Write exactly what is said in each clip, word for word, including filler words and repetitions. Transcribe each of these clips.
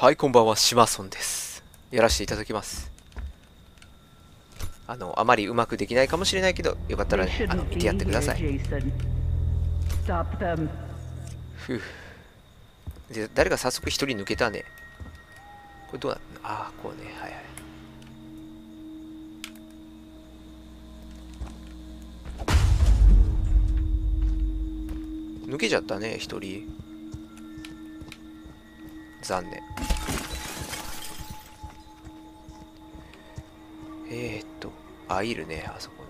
はい、こんばんは、シマソンです。やらせていただきます。あの、あまりうまくできないかもしれないけど、よかったらね、あの、見てやってください。ふう。で、誰か早速一人抜けたね。これどうなったの？ああ、こうね、はいはい。抜けちゃったね、一人。残念。えー、っと、あ、いるね、あそこ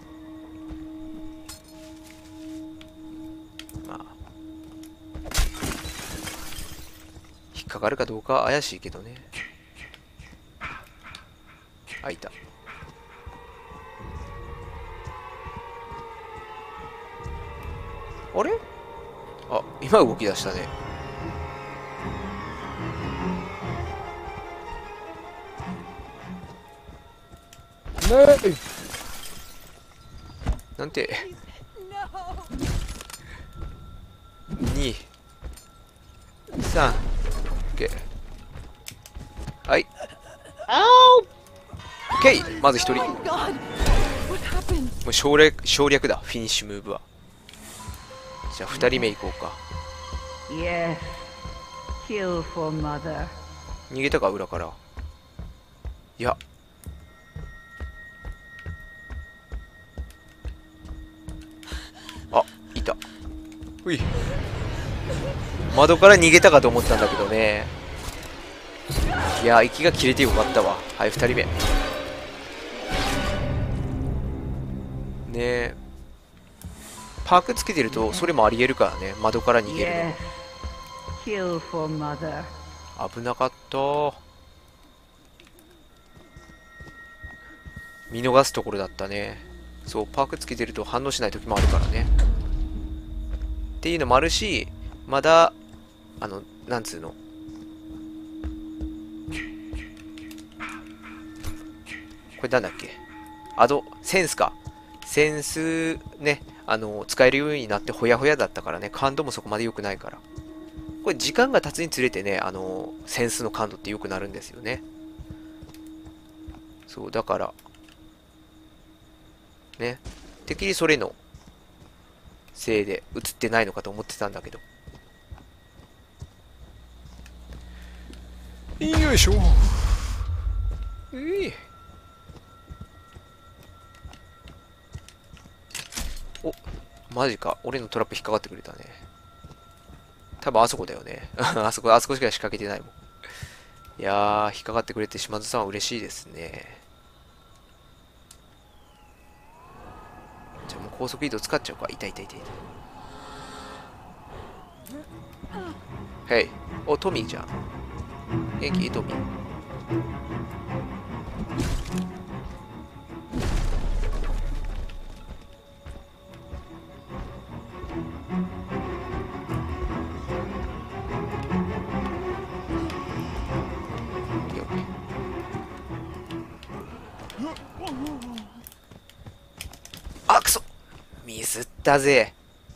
に。まあ。引っかかるかどうかは怪しいけどね。あ、いた。あれ？あ、今動き出したね。なんて。に、さん、OK。はい。OK! まず一人。もう省略、省略だ、フィニッシュムーブは。じゃあ二人目行こうか。逃げたか、裏から。いや。あ、いた。うい。窓から逃げたかと思ったんだけどね。いや、息が切れてよかったわ。はい、二人目。ねえ。パークつけてると、それもありえるからね。窓から逃げるの。危なかった。見逃すところだったね。そう、パークつけてると反応しない時もあるからね。っていうのもあるし、まだ、あの、なんつうの。これなんだっけ？アド、センスか。センスね、あの、使えるようになってほやほやだったからね、感度もそこまで良くないから。これ時間が経つにつれてね、あの、センスの感度って良くなるんですよね。そう、だから、ね、てっきりそれのせいで映ってないのかと思ってたんだけど。よいしょ。えい。お、マジか。俺のトラップ引っかかってくれたね。多分あそこだよね。あそこ、あそこしか仕掛けてないもん。いやー、引っかかってくれて島津さんは嬉しいですね。じゃあもう高速移動使っちゃうか。いたいたいたいた。へい。お、トミーじゃん。元気トミー。あ、くそミスったぜ。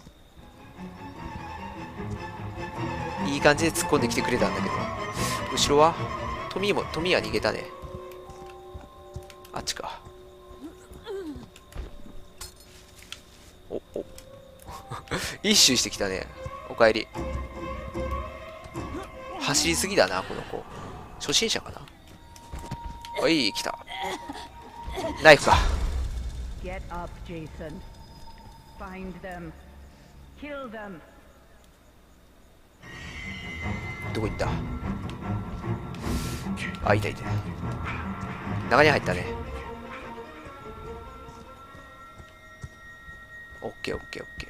いい感じで突っ込んできてくれたんだけど。後ろはトミーも、トミーは逃げたね。あっちか。お、お。一周してきたね。おかえり。走りすぎだな、この子。初心者かな。おい、来た。ナイフか。どこ行った？あ、いたいた。中に入ったね。オッケーオッケーオッケー。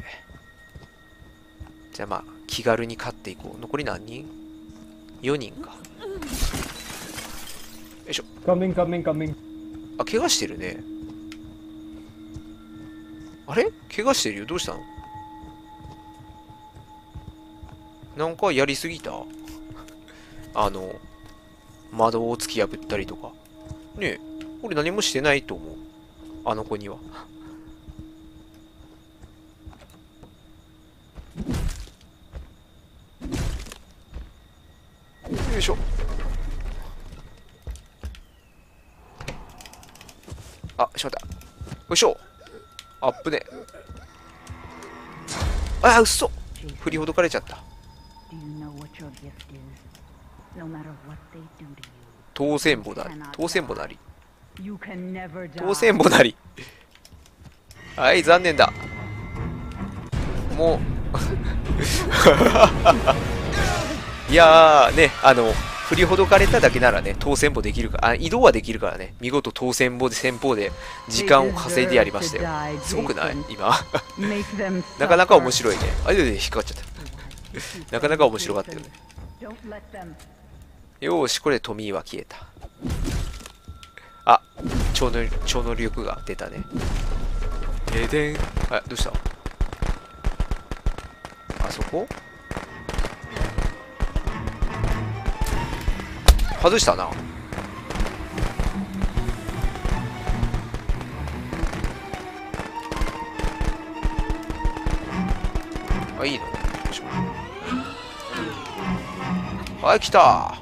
じゃあまあ、気軽に勝っていこう。残り何人？ よ 人か。よいしょ。 カミンカミンカミン。 あ、怪我してるね。あれ？怪我してるよ。どうしたの？なんかやりすぎた？あの、窓を突き破ったりとか。ねえ、俺何もしてないと思う。あの子には。よいしょ。 あ、しまった。よいしょ。あっぶね。あ、うっそ。振りほどかれちゃった。当選簿なり。当選簿なり。当選簿なり。はい、残念だ。もう。いやー、ね、あの、振りほどかれただけならね、当選簿できるから、あ、移動はできるからね、見事当選簿で先方で時間を稼いでやりましたよ。すごくない今。なかなか面白いね。あ、で、で、引っかかっちゃった。なかなか面白かったよね。よーし、これでトミーは消えた。あ、超能、超能力が出たね。ででん。あ、どうした？あそこ？外したな。あ、いいの？はい、来た。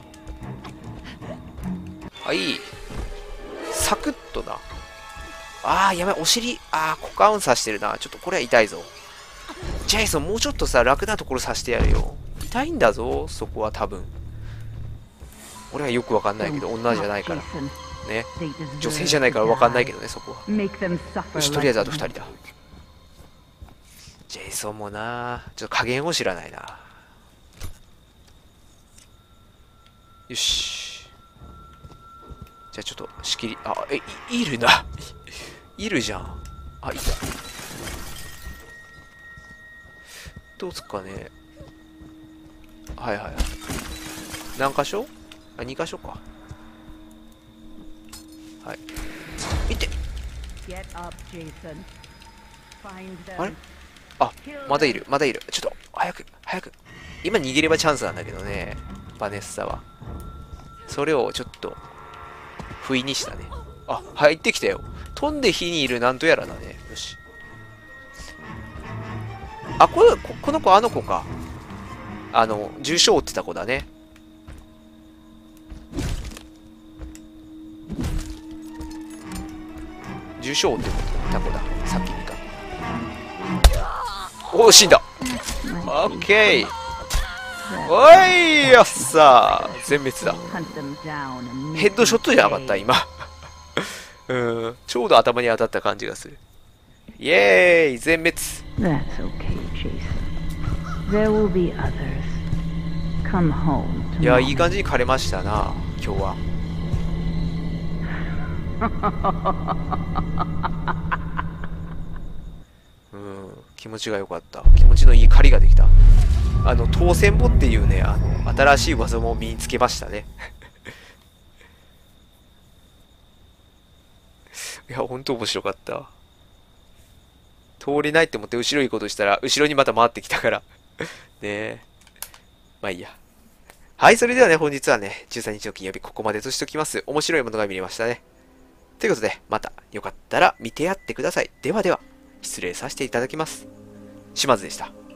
あ、いい。サクッとな。あー、やばい、お尻。あー、股間刺してるな。ちょっとこれは痛いぞ。ジェイソン、もうちょっとさ、楽なところ刺してやるよ。痛いんだぞ、そこは多分。俺はよくわかんないけど、女じゃないから。ね。女性じゃないからわかんないけどね、そこは。よし、とりあえずあとふたりだ。ジェイソンもな、ちょっと加減を知らないな。よし。じゃあちょっと仕切り、あ、え、い、いるな。いるじゃん。あ、いた。どうすっかね。はいはいはい。何箇所？あ、に箇所か。はい。いて。あれ？あ、まだいる、まだいる。ちょっと、早く、早く。今逃げればチャンスなんだけどね。バネッサは。それをちょっと、不意にしたね。あ、入ってきたよ。飛んで火にいるなんとやらだね。よし。あ、この、こ、この子、あの子か。あの、重傷を負ってた子だね。重傷を負ってた子だ。さっき見た。おお、死んだ。オッケー。おいよっさー。全滅だ。ヘッドショットじゃなかった今。うん、ちょうど頭に当たった感じがする。イエーイ、全滅。いや、いい感じに枯れましたな、今日は。うん、気持ちが良かった。気持ちのいい狩りができた。あの、当選簿っていうね、あの、新しい技も身につけましたね。いや、ほんと面白かった。通れないって思って後ろ行こうとしたら、後ろにまた回ってきたから。ねえ。まあいいや。はい、それではね、本日はね、じゅうさんにちの金曜日ここまでとしておきます。面白いものが見れましたね。ということで、またよかったら見てやってください。ではでは、失礼させていただきます。島津でした。